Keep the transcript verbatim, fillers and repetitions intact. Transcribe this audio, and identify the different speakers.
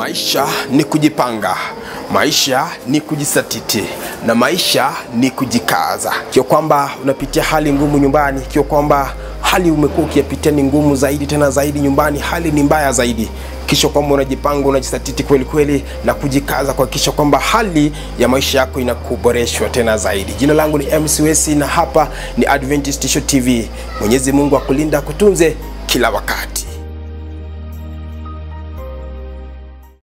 Speaker 1: Maisha ni kujipanga, maisha ni kujisatiti, na maisha ni kujikaza. Kio kwamba unapitia hali ngumu nyumbani, kio kwamba hali umekuwa ukiyapitia ni ngumu zaidi tena zaidi nyumbani, hali ni mbaya zaidi. Kisha kwamba unajipanga, unajisatiti kweli kweli na kujikaza kwa kisha kwamba hali ya maisha yako inakuboreshwa tena zaidi. Jina langu ni M C Wessy na hapa ni Adventist T V. Mwenyezi Mungu akulinda, kutunze kila wakati.